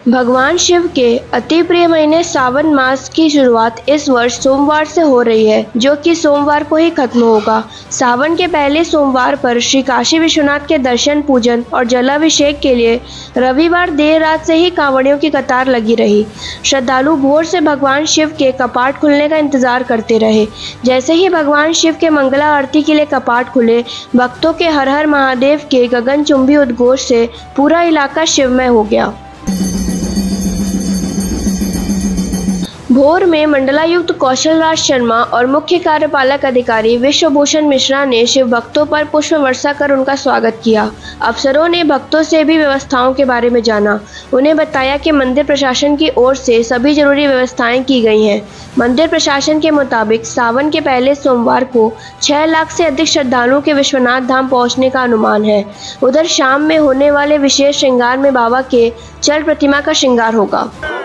भगवान शिव के अति प्रिय महीने सावन मास की शुरुआत इस वर्ष सोमवार से हो रही है, जो कि सोमवार को ही खत्म होगा। सावन के पहले सोमवार पर श्री काशी विश्वनाथ के दर्शन, पूजन और जलाभिषेक के लिए रविवार देर रात से ही कांवड़ियों की कतार लगी रही। श्रद्धालु भोर से भगवान शिव के कपाट खुलने का इंतजार करते रहे। जैसे ही भगवान शिव के मंगला आरती के लिए कपाट खुले, भक्तों के हर हर महादेव के गगनचुंबी उद्घोष से पूरा इलाका शिवमय हो गया। भोर में मंडलायुक्त कौशल राज शर्मा और मुख्य कार्यपालक अधिकारी विश्वभूषण मिश्रा ने शिव भक्तों पर पुष्प वर्षा कर उनका स्वागत किया। अफसरों ने भक्तों से भी व्यवस्थाओं के बारे में जाना। उन्हें बताया कि मंदिर प्रशासन की ओर से सभी जरूरी व्यवस्थाएं की गई हैं। मंदिर प्रशासन के मुताबिक सावन के पहले सोमवार को 6 लाख से अधिक श्रद्धालुओं के विश्वनाथ धाम पहुंचने का अनुमान है। उधर शाम में होने वाले विशेष श्रृंगार में बाबा के चल प्रतिमा का श्रृंगार होगा।